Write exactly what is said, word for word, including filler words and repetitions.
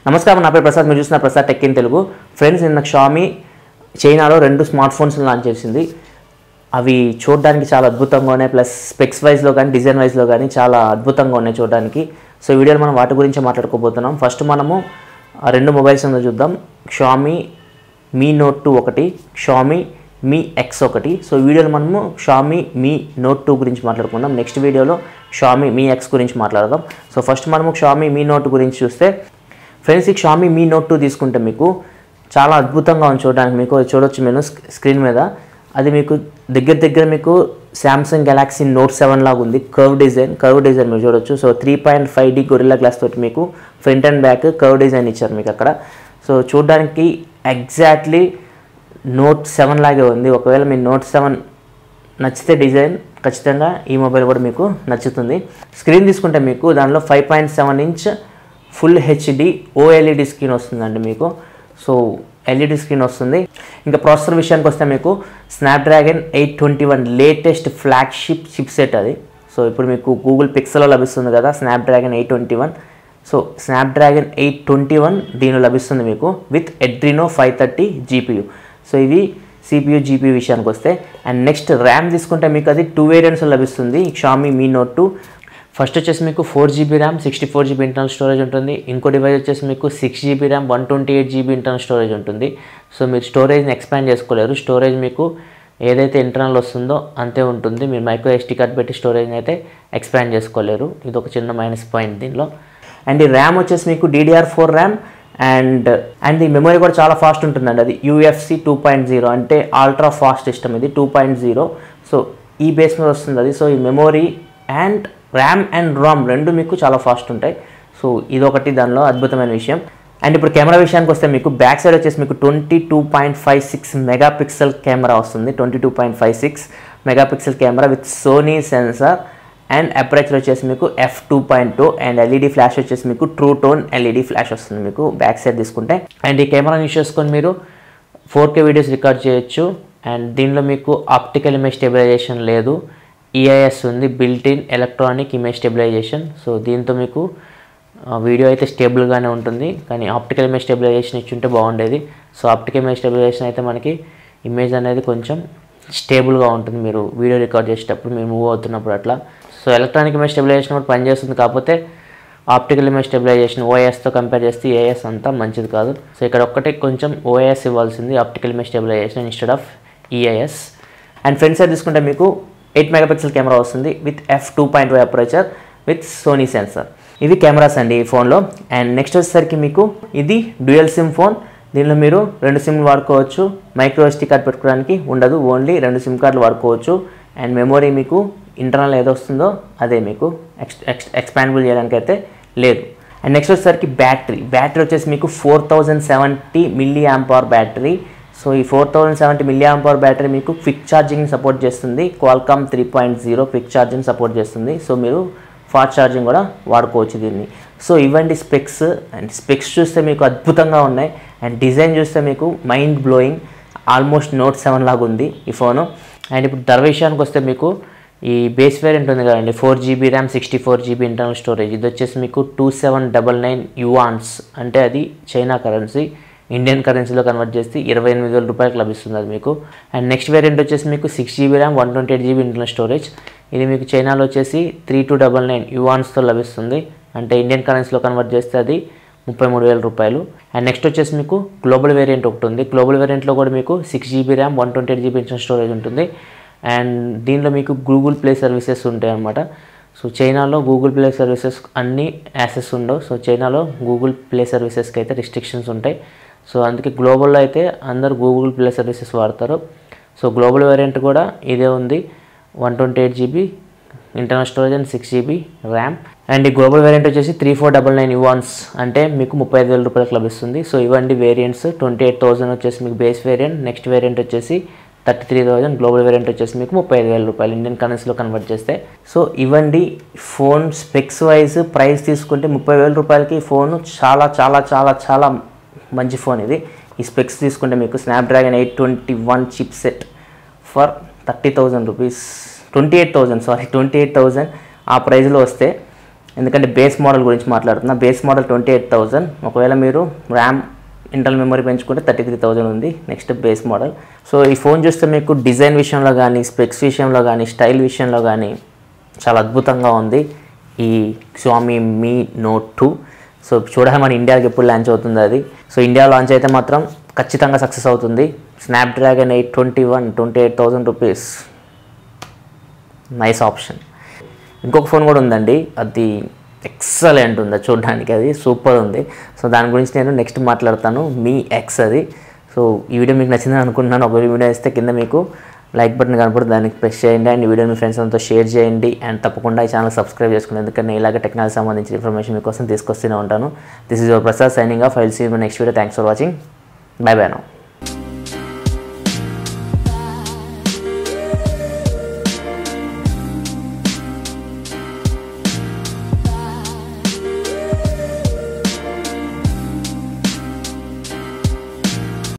నమస్కారం, నా పేరు ప్రసాద్. మీరు చూస్తున్న Prasad tech in Telugu. Friends, నిన్న xiaomi చైనాలో రెండు స్మార్ట్ ఫోన్స్ లాంచ్ చేసింది. అవి చూడడానికి చాలా అద్భుతంగా ఉన్నాయి, ప్లస్ స్పెక్స్ వైజ్లో కానీ డిజైన్ వైజ్లో కానీ చాలా అద్భుతంగా ఉన్నాయి చూడడానికి. సో ఈ వీడియోలో మనం వాటి గురించి మాట్లాడుకోబోతున్నాం. ఫస్ట్ మనము రెండు మొబైల్స్ ఉందో చూద్దాం. xiaomi Mi note టూ ఒకటి, xiaomi Mi X ఒకటి. సో ఈ వీడియోలో మనము xiaomi Mi note టూ గురించి మాట్లాడుకుందాం. నెక్స్ట్ వీడియోలో xiaomi Mi X గురించి మాట్లాడదాం. సో ఫస్ట్ మనము xiaomi Mi note గురించి చూస్తే, ఫ్రెండ్స్ ఈ xiaomi Mi note టూ తీసుకుంటే మీకు చాలా అద్భుతంగా ఉంది చూడడానికి. మీకు చూడొచ్చు నేను స్క్రీన్ మీద. అది మీకు దగ్గర దగ్గర మీకు శాంసంగ్ గెలాక్సీ నోట్ సెవెన్ లాగా ఉంది. కర్వ్ డిజైన్ కర్వ్ డిజైన్ మీరు చూడొచ్చు. So three point five D gorilla glass తోటి మీకు front and back curve design ఇచ్చారు మీకు అక్కడ. సో చూడడానికి ఎగ్జాక్ట్లీ నోట్ సెవెన్ లాగే ఉంది. ఒకవేళ మీ నోట్ సెవెన్ నచ్చితే డిజైన్, ఖచ్చితంగా ఈ మొబైల్ కూడా మీకు నచ్చుతుంది. స్క్రీన్ తీసుకుంటే మీకు దానిలో five point seven inch full HD OLED screen వస్తుందండి మీకు. సో ఎల్ఈడి స్క్రీన్ వస్తుంది. ఇంకా ప్రాసెసర్ విషయానికి వస్తే మీకు Snapdragon eight twenty one latest flagship chipset అది. సో ఇప్పుడు మీకు గూగుల్ పిక్సెల్లో లభిస్తుంది కదా Snapdragon eight twenty one. So Snapdragon eight twenty one దీనిలో లభిస్తుంది మీకు with Adreno five thirty GPU. So ఇవి సిపియూ జీపీయూ విషయానికి వస్తే. అండ్ నెక్స్ట్ ర్యామ్ తీసుకుంటే మీకు అది టూ వేరియంట్స్లో లభిస్తుంది xiaomi Mi note two. First వచ్చేసి మీకు four GB RAM, sixty four GB internal storage ఉంటుంది. ఇంకో డివైస్ వచ్చేసి మీకు six GB RAM, one twenty eight GB internal storage ఉంటుంది. సో మీరు స్టోరేజ్ని ఎక్స్పాండ్ చేసుకోలేరు. స్టోరేజ్ మీకు ఏదైతే ఇంటర్నల్ వస్తుందో అంతే ఉంటుంది. మీరు మైక్రో ఎస్టీ కార్డ్ పెట్టి స్టోరేజ్ని అయితే ఎక్స్పాండ్ చేసుకోలేరు. ఇది ఒక చిన్న మైనస్ పాయింట్ దీనిలో. అండ్ ఈ ర్యామ్ వచ్చేసి మీకు DDR four RAM and and ఈ మెమరీ కూడా చాలా ఫాస్ట్ ఉంటుందండి. అది యూఎఫ్సి టూ పాయింట్ జీరో అంటే అల్ట్రా ఫాస్ట్ సిస్టమ్ ఇది టూ పాయింట్ జీరో. సో ఈ బేస్ మీద వస్తుంది అది. సో ఈ memory and RAM and RAM రెండు మీకు చాలా ఫాస్ట్ ఉంటాయి. సో ఇదొకటి దానిలో అద్భుతమైన విషయం. అండ్ ఇప్పుడు కెమెరా విషయానికి వస్తే మీకు బ్యాక్ సైడ్ వచ్చేసి మీకు twenty two point five six mega pixel camera వస్తుంది. Twenty two point five six mega pixel camera with Sony sensor. And aperture వచ్చేసి మీకు F two point two and LED flash వచ్చేసి మీకు ట్రూ టోన్ ఎల్ఈడి ఫ్లాష్ వస్తుంది మీకు back side తీసుకుంటే. And ఈ కెమెరాని యూస్ చేసుకొని మీరు ఫోర్ కే వీడియోస్ రికార్డ్ చేయొచ్చు. అండ్ దీనిలో మీకు ఆప్టికల్ ఇమేజ్ స్టెబిలైజేషన్ లేదు, ఈఐఎస్ ఉంది, built in electronic image stabilization. So దీంతో మీకు వీడియో అయితే స్టేబుల్గానే ఉంటుంది, కానీ ఆప్టికల్ ఇమేజ్ స్టెబిలైజేషన్ ఇచ్చుంటే బాగుండేది. సో ఆప్టికల్ ఇమేజ్ స్టెబిలైజేషన్ అయితే మనకి ఇమేజ్ అనేది కొంచెం స్టేబుల్గా ఉంటుంది మీరు వీడియో రికార్డ్ చేసేటప్పుడు, మీరు మూవ్ అవుతున్నప్పుడు అట్లా. సో ఎలక్ట్రానిక్ ఇమేజ్ స్టెబిలైజేషన్ కూడా పనిచేస్తుంది, కాకపోతే ఆప్టికల్ ఇమేజ్ స్టెబిలైజేషన్ ఓఎస్తో కంపేర్ చేస్తే ఏఎస్ అంతా మంచిది కాదు. సో ఇక్కడ ఒక్కటే కొంచెం ఓఎస్ ఇవ్వాల్సింది, optical image stabilization instead of EIS. And front side తీసుకుంటే మీకు ఎయిట్ మెగాపిక్సెల్ కెమెరా వస్తుంది with F two point five aperture with Sony sensor. ఇవి కెమెరాస్ అండి ఈ ఫోన్లో. అండ్ నెక్స్ట్ వచ్చేసరికి మీకు ఇది డ్యూయల్ సిమ్ ఫోన్. దీనిలో మీరు రెండు సిమ్లు వాడుకోవచ్చు. మైక్రో ఎస్టీ కార్డ్ పెట్టుకోవడానికి ఉండదు, ఓన్లీ రెండు సిమ్ కార్డులు వాడుకోవచ్చు. అండ్ మెమొరీ మీకు ఇంటర్నల్ ఏదో వస్తుందో అదే మీకు ఎక్స్ ఎక్స్ ఎక్స్పాండబుల్ చేయడానికి అయితే లేదు. అండ్ నెక్స్ట్ వచ్చేసరికి బ్యాటరీ బ్యాటరీ వచ్చేసి మీకు four thousand seventy milli amp hour battery. So ఈ four thousand seventy milli amp hour battery మీకు క్విక్ ఛార్జింగ్ సపోర్ట్ చేస్తుంది. Qualcomm three point zero quick charging support చేస్తుంది. సో మీరు ఫాస్ట్ ఛార్జింగ్ కూడా వాడుకోవచ్చు దీన్ని. సో ఇవండి స్పెక్స్. అండ్ స్పెక్స్ చూస్తే మీకు అద్భుతంగా ఉన్నాయి. అండ్ డిజైన్ చూస్తే మీకు mind blowing, almost note seven లాగా ఉంది ఈ ఫోను. అండ్ ఇప్పుడు ధర విషయానికి వస్తే మీకు ఈ బేస్ వేరియంట్ ఉంది కదండి, four GB RAM, sixty four GB internal storage. ఇది వచ్చేసి మీకు two seven double nine yuans అంటే అది చైనా కరెన్సీ, ఇండియన్ కరెన్సీలో కన్వర్ట్ చేస్తే ఇరవై ఎనిమిది వేల రూపాయలకు లభిస్తుంది అది మీకు. అండ్ నెక్స్ట్ వేరియంట్ వచ్చేసి మీకు six GB RAM, one twenty eight GB internal storage. ఇది మీకు చైనాలో వచ్చేసి త్రీ టూ డబల్ నైన్ యువాన్స్తో లభిస్తుంది, అంటే ఇండియన్ కరెన్సీలో కన్వర్ట్ చేస్తే అది ముప్పై మూడు వేల రూపాయలు. అండ్ నెక్స్ట్ వచ్చేసి మీకు గ్లోబల్ వేరియంట్ ఒకటి ఉంది. గ్లోబల్ వేరియంట్లో కూడా మీకు six GB RAM, one twenty eight GB internal storage ఉంటుంది. అండ్ దీనిలో మీకు గూగుల్ ప్లే సర్వీసెస్ ఉంటాయి అన్నమాట. సో చైనాలో గూగుల్ ప్లే సర్వీసెస్ అన్నీ యాక్సెస్ ఉండవు. సో చైనాలో గూగుల్ ప్లే సర్వీసెస్కి అయితే రిస్ట్రిక్షన్స్ ఉంటాయి. సో అందుకే గ్లోబల్లో అయితే అందరు గూగుల్ ప్లే సర్వీసెస్ వాడతారు. సో గ్లోబల్ వేరియంట్ కూడా ఇదే ఉంది, one twenty eight GB internal storage and six GB RAM. And ఈ గ్లోబల్ వేరియంట్ వచ్చేసి three four double nine yuans అంటే మీకు ముప్పై ఐదు వేల రూపాయలకు లభిస్తుంది. సో ఇవన్నీ వేరియంట్స్. ట్వంటీ ఎయిట్ థౌసండ్ వచ్చేసి మీకు బేస్ వేరియంట్, నెక్స్ట్ వేరియంట్ వచ్చేసి thirty three thousand, global variant వచ్చేసి మీకు ముప్పై ఐదు వేల రూపాయలు ఇండియన్ కరెన్సీలో కన్వర్ట్ చేస్తే. సో ఇవ్వండి ఫోన్ స్పెక్స్ వైజ్ ప్రైస్ తీసుకుంటే ముప్పై వేల రూపాయలకి ఫోన్ చాలా చాలా చాలా చాలా మంచి ఫోన్ ఇది. ఈ స్పెక్స్ తీసుకుంటే మీకు Snapdragon eight twenty one chip set for thirty thousand rupees twenty eight thousand sorry twenty eight thousand ఆ ప్రైస్లో వస్తే ఎందుకంటే బేస్ మోడల్ గురించి మాట్లాడుతున్నా. Base model twenty eight thousand ఒకవేళ మీరు ర్యామ్ ఇంటర్నల్ మెమరీ పెంచుకుంటే థర్టీ త్రీ థౌజండ్ ఉంది నెక్స్ట్ బేస్ మోడల్. సో ఈ ఫోన్ చూస్తే మీకు డిజైన్ విషయంలో కానీ స్పెక్స్ విషయంలో కానీ స్టైల్ విషయంలో కానీ చాలా అద్భుతంగా ఉంది ఈ xiaomi Mi Note two. So చూడాలి మన ఇండియాకి ఎప్పుడు లాంచ్ అవుతుంది అది. సో ఇండియా లాంచ్ అయితే మాత్రం ఖచ్చితంగా సక్సెస్ అవుతుంది. Snapdragon eight twenty one twenty eight thousand rupees nice option. ఇంకొక ఫోన్ కూడా ఉందండి, అది ఎక్సలెంట్ ఉంది చూడడానికి, అది సూపర్ ఉంది. సో దాని గురించి నేను నెక్స్ట్ మాట్లాడతాను. మీ ఎక్స్ అది. సో ఈ వీడియో మీకు నచ్చిందని అనుకుంటున్నాను. ఒక వీడియో ఇస్తే కింద మీకు లైక్ బటన్ కనపడుతుంది, దానికి ప్రెస్ చేయండి అండ్ ఈ వీడియో మీ ఫ్రెండ్స్ అంతా షేర్ చేయండి అండ్ తప్పకుండా ఈ ఛానల్ సబ్స్క్రైబ్ చేసుకోండి, ఎందుకంటే నేను ఇలాగ టెక్నాలజీ సంబంధించిన ఇన్ఫర్మేషన్ మీకోసం తీసుకొస్తూనే ఉంటాను. This is your Prasad signing off. I will see you in next video. Thanks for watching. Bye bye now.